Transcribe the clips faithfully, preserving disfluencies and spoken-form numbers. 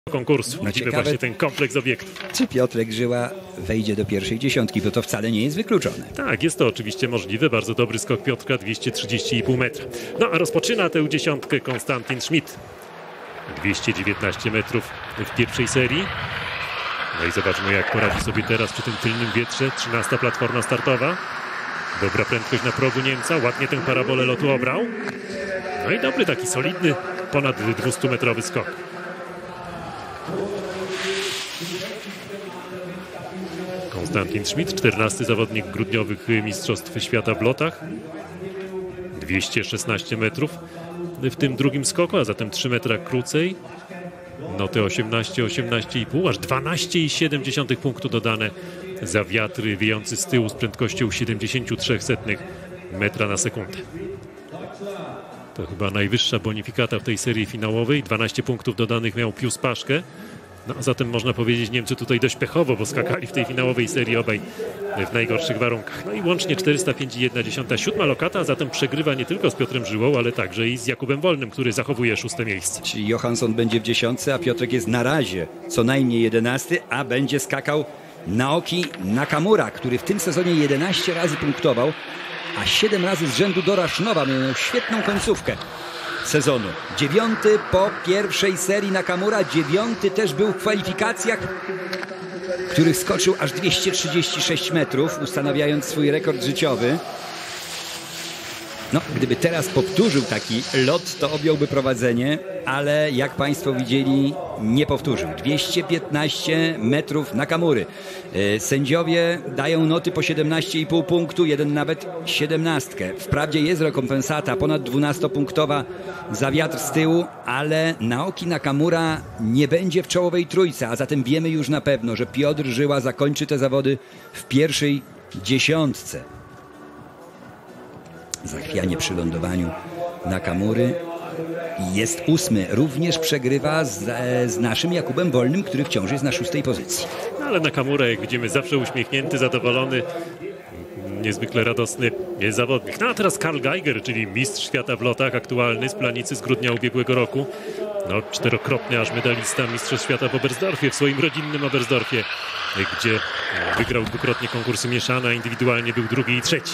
konkursu. No Widzimy ciekawe, właśnie ten kompleks obiektów. Czy Piotrek Żyła wejdzie do pierwszej dziesiątki, bo to wcale nie jest wykluczone. Tak, jest to oczywiście możliwe. Bardzo dobry skok Piotrka, dwieście trzydzieści i pół metra. No a rozpoczyna tę dziesiątkę Konstantin Schmidt. dwieście dziewiętnaście metrów w pierwszej serii. No i zobaczmy, jak poradzi sobie teraz przy tym tylnym wietrze. trzynasta platforma startowa. Dobra prędkość na progu Niemca. Ładnie tę parabolę lotu obrał. No i dobry, taki solidny, ponad dwustumetrowy skok. Konstantin Schmidt, czternasty zawodnik grudniowych Mistrzostw Świata w lotach. dwieście szesnaście metrów w tym drugim skoku, a zatem trzy metra krócej. Noty osiemnaście, osiemnaście i pół, aż dwanaście i siedem dziesiątych punktu dodane za wiatr wiejący z tyłu z prędkością siedemdziesiąt trzy setnych metra na sekundę. To chyba najwyższa bonifikata w tej serii finałowej. dwanaście punktów dodanych miał Pius Paszke. No, a zatem można powiedzieć, Niemcy tutaj dość pechowo, bo skakali w tej finałowej serii obaj w najgorszych warunkach. No i łącznie czterysta pięć i jedna dziesiąta, siódma lokata, a zatem przegrywa nie tylko z Piotrem Żyłą, ale także i z Jakubem Wolnym, który zachowuje szóste miejsce. Czyli Johansson będzie w dziesiątce, a Piotrek jest na razie co najmniej jedenasty, a będzie skakał Naoki Nakamura, który w tym sezonie jedenaście razy punktował, a siedem razy z rzędu do Rasznowa. Miał świetną końcówkę sezonu. Dziewiąty po pierwszej serii Nakamura, dziewiąty też był w kwalifikacjach, w których skoczył aż dwieście trzydzieści sześć metrów, ustanawiając swój rekord życiowy. No, gdyby teraz powtórzył taki lot, to objąłby prowadzenie, ale jak Państwo widzieli, nie powtórzył. dwieście piętnaście metrów Nakamury. Sędziowie dają noty po siedemnaście i pół punktu, jeden nawet siedemnastkę. Wprawdzie jest rekompensata ponad dwunastopunktowa za wiatr z tyłu, ale Naoki Nakamura nie będzie w czołowej trójce, a zatem wiemy już na pewno, że Piotr Żyła zakończy te zawody w pierwszej dziesiątce. Zachwianie przy lądowaniu Nakamury. Jest ósmy. Również przegrywa z, z naszym Jakubem Wolnym, który wciąż jest na szóstej pozycji. No, ale Nakamura, jak widzimy, zawsze uśmiechnięty, zadowolony, niezwykle radosny jest zawodnik. No a teraz Karl Geiger, czyli mistrz świata w lotach, aktualny z Planicy z grudnia ubiegłego roku. No, czterokrotny aż medalista mistrzostw świata w Oberstdorfie, w swoim rodzinnym Oberstdorfie, gdzie wygrał dwukrotnie konkursy mieszane, a indywidualnie był drugi i trzeci.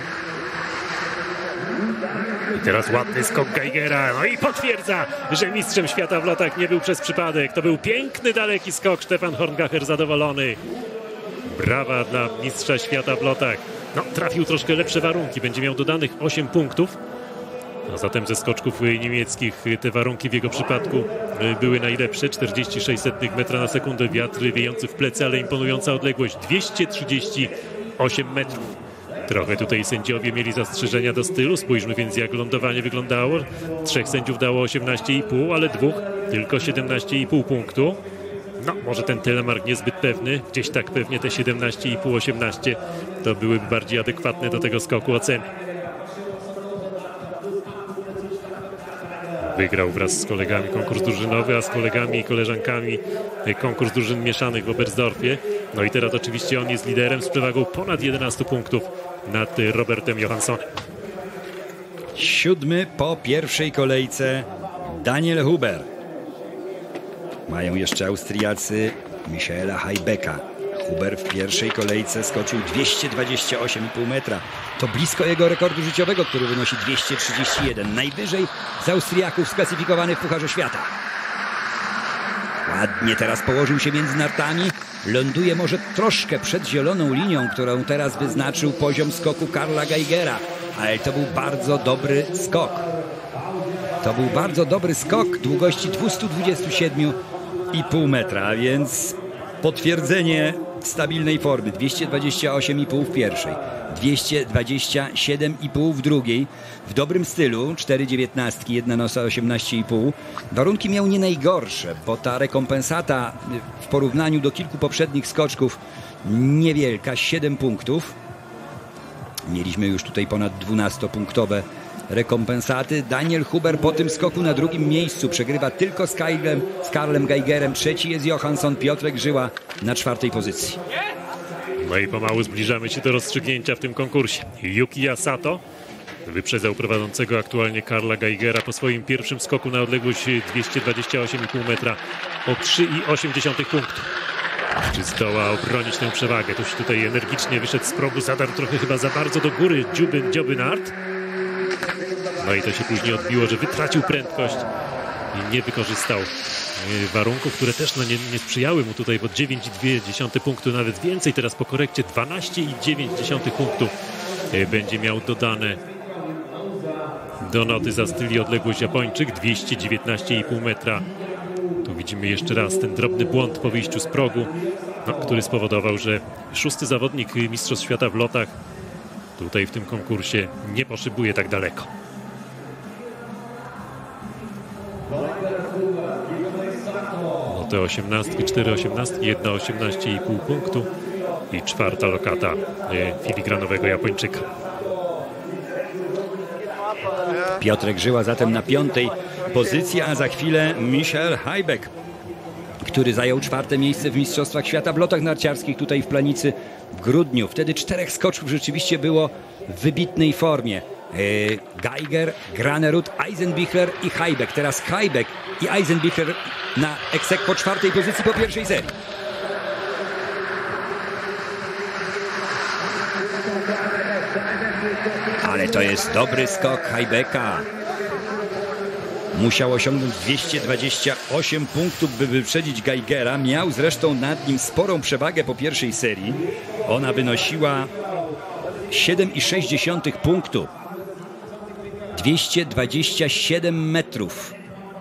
I teraz ładny skok Geigera, no i potwierdza, że mistrzem świata w lotach nie był przez przypadek. To był piękny, daleki skok. Stefan Horngacher zadowolony. Brawa dla mistrza świata w lotach. No, trafił troszkę lepsze warunki, będzie miał dodanych osiem punktów. A zatem ze skoczków niemieckich te warunki w jego przypadku były najlepsze. czterdzieści sześć setnych metra na sekundę, wiatr wiejący w plecy, ale imponująca odległość dwieście trzydzieści osiem metrów. Trochę tutaj sędziowie mieli zastrzeżenia do stylu. Spójrzmy więc, jak lądowanie wyglądało. Trzech sędziów dało osiemnaście i pół, ale dwóch tylko siedemnaście i pół punktu. No, może ten telemark niezbyt pewny. Gdzieś tak pewnie te siedemnaście i pół, osiemnaście to byłyby bardziej adekwatne do tego skoku oceny. Wygrał wraz z kolegami konkurs drużynowy, a z kolegami i koleżankami konkurs drużyn mieszanych w Oberstdorfie. No i teraz oczywiście on jest liderem z przewagą ponad jedenastu punktów nad Robertem Johanssonem. Siódmy po pierwszej kolejce Daniel Huber. Mają jeszcze Austriacy Michaela Haibeka. Huber w pierwszej kolejce skoczył dwieście dwadzieścia osiem i pół metra. To blisko jego rekordu życiowego, który wynosi dwieście trzydzieści jeden. Najwyżej z Austriaków sklasyfikowany w Pucharze Świata. Ładnie teraz położył się między nartami. Ląduje może troszkę przed zieloną linią, którą teraz wyznaczył poziom skoku Karla Geigera. Ale to był bardzo dobry skok. To był bardzo dobry skok długości dwieście dwadzieścia siedem i pół metra, a więc potwierdzenie stabilnej formy. dwieście dwadzieścia osiem i pół w pierwszej, dwieście dwadzieścia siedem i pół w drugiej. W dobrym stylu, cztery dziewiętnastki, jedna nosa osiemnaście i pół. Warunki miał nie najgorsze, bo ta rekompensata w porównaniu do kilku poprzednich skoczków niewielka, siedem punktów. Mieliśmy już tutaj ponad dwunastopunktowe rekompensaty. Daniel Huber po tym skoku na drugim miejscu przegrywa tylko z, Karlem, z Karlem Geigerem. Trzeci jest Johansson, Piotrek Żyła na czwartej pozycji. No i pomału zbliżamy się do rozstrzygnięcia w tym konkursie. Yukiya Sato wyprzedzał prowadzącego aktualnie Karla Geigera po swoim pierwszym skoku na odległość dwieście dwadzieścia osiem i pół metra o trzy i osiem dziesiątych punktu. Czy zdoła obronić tę przewagę? Ktoś tutaj energicznie wyszedł z progu, zadarł trochę chyba za bardzo do góry Dziuby, Dzioby Nart. No i to się później odbiło, że wytracił prędkość i nie wykorzystał warunków, które też no, nie, nie sprzyjały mu tutaj, bo dziewięć i dwie dziesiąte punktu, nawet więcej. Teraz po korekcie dwanaście i dziewięć dziesiątych punktu będzie miał dodane do noty za styl i odległość Japończyk. dwieście dziewiętnaście i pół metra. Tu widzimy jeszcze raz ten drobny błąd po wyjściu z progu, no, który spowodował, że szósty zawodnik Mistrzostw Świata w lotach tutaj w tym konkursie nie poszybuje tak daleko. No te osiemnastki, cztery osiemnastki, jedna osiemnaście i pół punktu i czwarta lokata filigranowego Japończyka. Piotrek Żyła zatem na piątej pozycji, a za chwilę Michel Hajbek, który zajął czwarte miejsce w Mistrzostwach Świata w lotach narciarskich tutaj w Planicy w grudniu. Wtedy czterech skoczków rzeczywiście było w wybitnej formie. Yy, Geiger, Granerud, Eisenbichler i Hajbek. Teraz Hajbek i Eisenbichler na ex aequo czwartej pozycji po pierwszej serii. Ale to jest dobry skok Hajbeka. Musiał osiągnąć dwieście dwadzieścia osiem punktów, by wyprzedzić Geigera. Miał zresztą nad nim sporą przewagę po pierwszej serii. Ona wynosiła siedem i sześć dziesiątych punktu. dwieście dwadzieścia siedem metrów.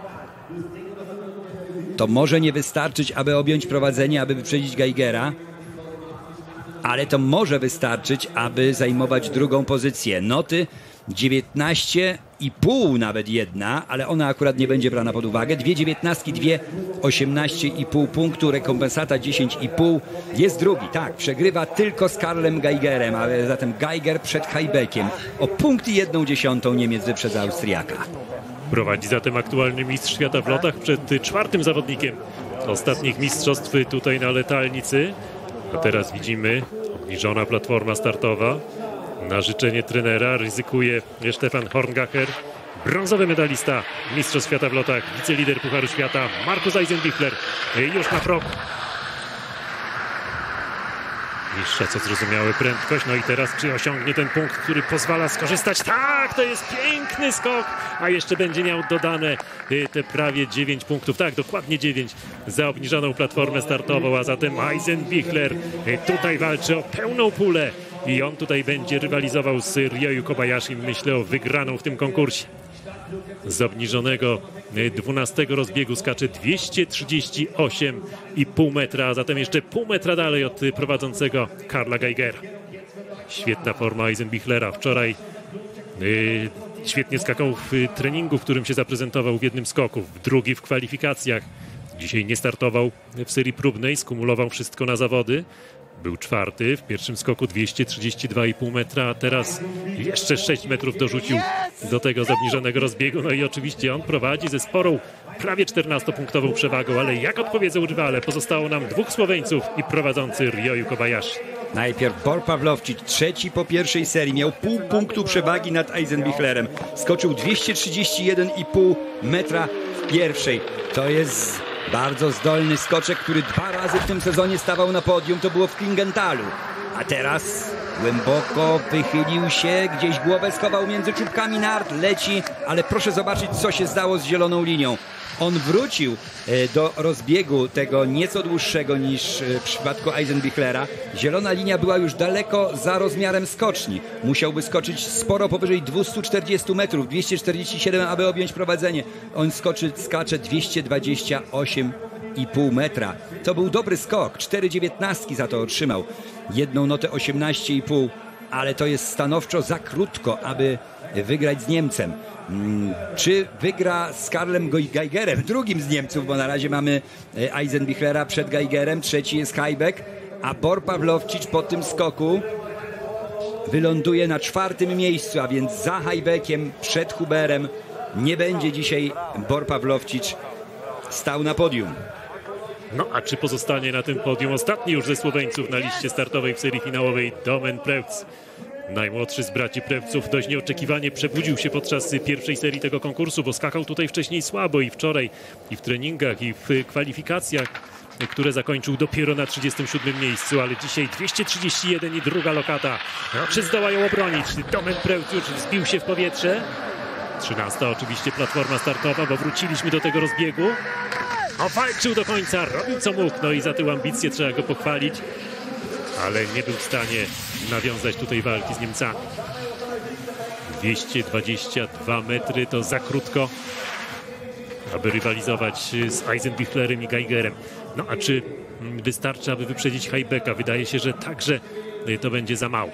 To może nie wystarczyć, aby objąć prowadzenie, aby wyprzedzić Geigera. Ale to może wystarczyć, aby zajmować drugą pozycję. Noty dziewiętnaście i pół nawet jedna, ale ona akurat nie będzie brana pod uwagę. Dwie dziewiętnastki, dwie osiemnaście i pół punktu, rekompensata dziesięć i pół. Jest drugi, tak, przegrywa tylko z Karlem Geigerem, ale zatem Geiger przed Hajbekiem. O punkt i jedną dziesiątą Niemiec wyprzedza Austriaka. Prowadzi zatem aktualny mistrz świata w lotach przed czwartym zawodnikiem ostatnich mistrzostw tutaj na letalnicy. A teraz widzimy obniżona platforma startowa. Na życzenie trenera ryzykuje Stefan Horngacher, brązowy medalista Mistrzostw Świata w lotach, wicelider Pucharu Świata Markus Eisenbichler już na progu. Niższa, co zrozumiałe, prędkość. No i teraz czy osiągnie ten punkt, który pozwala skorzystać? Tak, to jest piękny skok, a jeszcze będzie miał dodane te prawie dziewięć punktów. Tak, dokładnie dziewięć za obniżoną platformę startową, a zatem Eisenbichler tutaj walczy o pełną pulę i on tutaj będzie rywalizował z Ryoyu Kobayashi, myślę, o wygraną w tym konkursie. Z obniżonego dwunastego rozbiegu skacze dwieście trzydzieści osiem i pół metra, a zatem jeszcze pół metra dalej od prowadzącego Karla Geigera. Świetna forma Eisenbichlera. Wczoraj yy, świetnie skakał w treningu, w którym się zaprezentował w jednym skoku, w drugi w kwalifikacjach. Dzisiaj nie startował w serii próbnej, skumulował wszystko na zawody. Był czwarty, w pierwszym skoku dwieście trzydzieści dwa i pół metra, a teraz jeszcze sześć metrów dorzucił do tego obniżonego rozbiegu. No i oczywiście on prowadzi ze sporą, prawie czternastopunktową przewagą, ale jak odpowiedzą rywale, pozostało nam dwóch Słoweńców i prowadzący Ryoyu Kobayashi. Najpierw Bor Pawlowczyk, trzeci po pierwszej serii, miał pół punktu przewagi nad Eisenbichlerem. Skoczył dwieście trzydzieści jeden i pół metra w pierwszej. To jest bardzo zdolny skoczek, który dwa razy w tym sezonie stawał na podium. To było w Klingentalu. A teraz głęboko wychylił się, gdzieś głowę schował między czubkami nart, leci, ale proszę zobaczyć, co się stało z zieloną linią. On wrócił do rozbiegu tego nieco dłuższego niż w przypadku Eisenbichlera. Zielona linia była już daleko za rozmiarem skoczni. Musiałby skoczyć sporo powyżej dwieście czterdzieści metrów, dwieście czterdzieści siedem, aby objąć prowadzenie. On skoczy, skacze dwieście dwadzieścia osiem i pół metra. To był dobry skok, cztery dziewiętnastki za to otrzymał. Jedną notę osiemnaście i pół, ale to jest stanowczo za krótko, aby wygrać z Niemcem. Czy wygra z Karlem Geigerem, drugim z Niemców, bo na razie mamy Eisenbichlera przed Geigerem, trzeci jest Hajbek, a Bor Pawlowczyk po tym skoku wyląduje na czwartym miejscu, a więc za Hajbekiem, przed Huberem. Nie będzie dzisiaj Bor Pawlowczyk stał na podium. No a czy pozostanie na tym podium ostatni już ze Słoweńców na liście startowej w serii finałowej Domen Preutz? Najmłodszy z braci Prewców dość nieoczekiwanie przebudził się podczas pierwszej serii tego konkursu, bo skakał tutaj wcześniej słabo i wczoraj, i w treningach, i w kwalifikacjach, które zakończył dopiero na trzydziestym siódmym miejscu, ale dzisiaj dwieście trzydzieści jeden i druga lokata. No, czy zdołają obronić? Domen Prewc już wzbił się w powietrze. trzynasta oczywiście platforma startowa, bo wróciliśmy do tego rozbiegu. O, walczył do końca, robił co mógł, no i za tę ambicję trzeba go pochwalić, ale nie był w stanie nawiązać tutaj walki z Niemcami. dwieście dwadzieścia dwa metry to za krótko, aby rywalizować z Eisenbichlerem i Geigerem. No a czy wystarczy, aby wyprzedzić Haibeka? Wydaje się, że także to będzie za mało.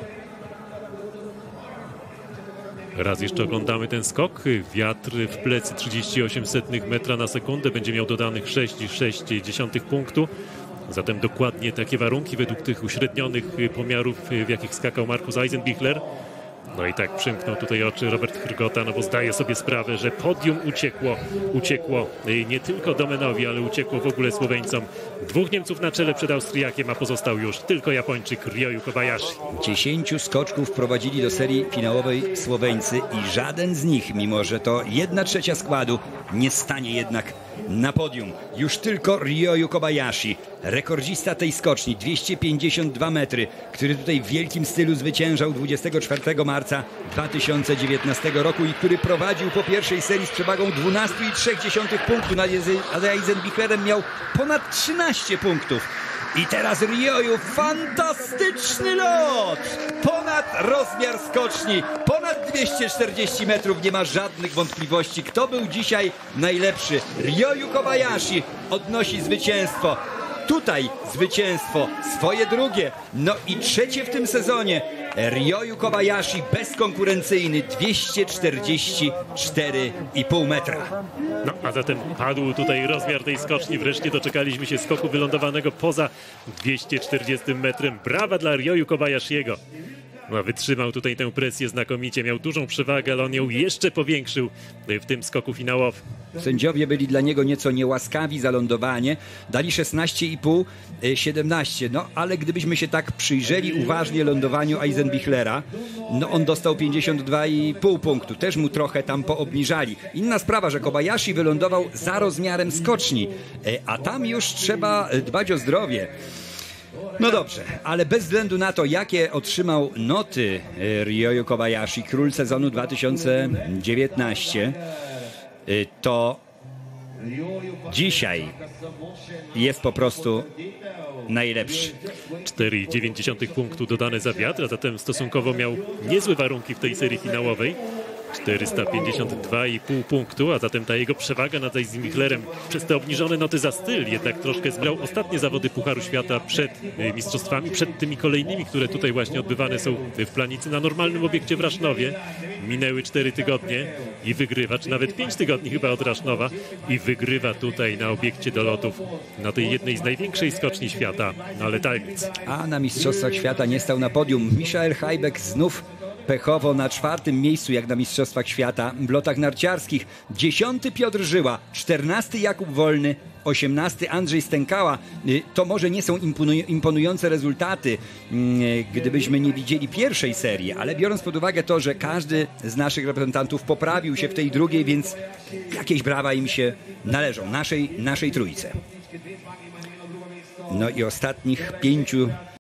Raz jeszcze oglądamy ten skok. Wiatr w plecy trzydzieści osiem setnych metra na sekundę. Będzie miał dodanych sześć przecinek sześć punktu. Zatem dokładnie takie warunki według tych uśrednionych pomiarów, w jakich skakał Markus Eisenbichler. No i tak przymknął tutaj oczy Robert Hrgota, no bo zdaje sobie sprawę, że podium uciekło, uciekło nie tylko Domenowi, ale uciekło w ogóle Słoweńcom. Dwóch Niemców na czele przed Austriakiem, a pozostał już tylko Japończyk Ryoyu Kobayashi. Dziesięciu skoczków wprowadzili do serii finałowej Słoweńcy i żaden z nich, mimo że to jedna trzecia składu, nie stanie jednak na podium. Już tylko Ryoyu Kobayashi, rekordzista tej skoczni, dwieście pięćdziesiąt dwa metry, który tutaj w wielkim stylu zwyciężał dwudziestego czwartego marca dwa tysiące dziewiętnastego roku i który prowadził po pierwszej serii z przewagą dwanaście przecinek trzy punktu. Nad Eisenbichlerem miał ponad trzynaście punktów. I teraz Ryoyu, fantastyczny lot! Ponad rozmiar skoczni, ponad dwieście czterdzieści metrów, nie ma żadnych wątpliwości. Kto był dzisiaj najlepszy? Ryoyu Kobayashi odnosi zwycięstwo. Tutaj zwycięstwo, swoje drugie, no i trzecie w tym sezonie. Ryoyu Kobayashi bezkonkurencyjny, dwieście czterdzieści cztery i pół metra. No a zatem padł tutaj rozmiar tej skoczni. Wreszcie doczekaliśmy się skoku wylądowanego poza dwieście czterdziestym metrem. Brawa dla Ryoyu Kobayashiego. No, wytrzymał tutaj tę presję znakomicie, miał dużą przewagę, ale on ją jeszcze powiększył w tym skoku finałowym. Sędziowie byli dla niego nieco niełaskawi za lądowanie, dali szesnaście i pół, siedemnaście, no ale gdybyśmy się tak przyjrzeli uważnie lądowaniu Eisenbichlera, no on dostał pięćdziesiąt dwa i pół punktu, też mu trochę tam poobniżali. Inna sprawa, że Kobayashi wylądował za rozmiarem skoczni, a tam już trzeba dbać o zdrowie. No dobrze, ale bez względu na to, jakie otrzymał noty Ryoyu Kobayashi, król sezonu dwa tysiące dziewiętnastego, to dzisiaj jest po prostu najlepszy. cztery przecinek dziewięć punktu dodane za wiatr, a zatem stosunkowo miał niezłe warunki w tej serii finałowej. czterysta pięćdziesiąt dwa i pół punktu, a zatem ta jego przewaga nad Eisenbichlerem przez te obniżone noty za styl jednak troszkę zbrał. Ostatnie zawody Pucharu Świata przed mistrzostwami, przed tymi kolejnymi, które tutaj właśnie odbywane są w Planicy na normalnym obiekcie w Rasznowie. Minęły cztery tygodnie i wygrywa, czy nawet pięć tygodni chyba od Rasznowa i wygrywa tutaj na obiekcie do lotów na tej jednej z największej skoczni świata, na Letalnic. A na Mistrzostwach Świata nie stał na podium. Michael Haibek znów pechowo na czwartym miejscu jak na Mistrzostwach Świata w lotach narciarskich. Dziesiąty Piotr Żyła, czternasty Jakub Wolny, osiemnasty Andrzej Stękała. To może nie są imponujące rezultaty, gdybyśmy nie widzieli pierwszej serii, ale biorąc pod uwagę to, że każdy z naszych reprezentantów poprawił się w tej drugiej, więc jakieś brawa im się należą, naszej, naszej trójce. No i ostatnich pięciu